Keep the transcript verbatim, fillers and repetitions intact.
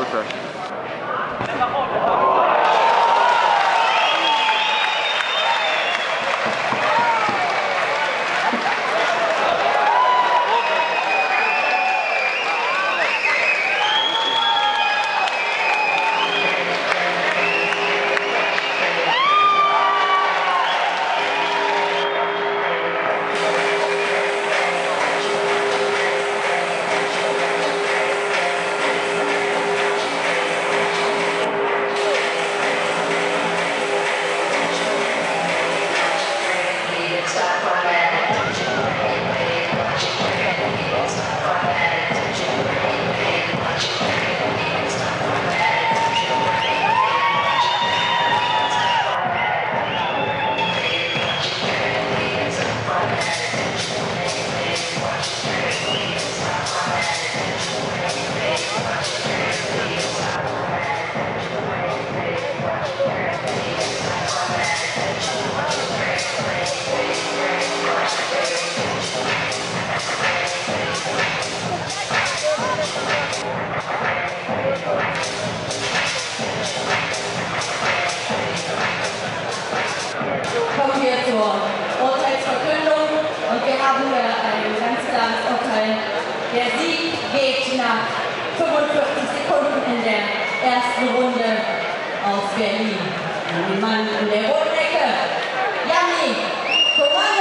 Okay. Kommen wir zur Urteilsverkündung und wir haben hier ein ganz klares Urteil. Der Sieg geht nach fünfundvierzig Sekunden in der ersten Runde auf Berlin. Den Mann in der roten Ecke, Yanni Komando.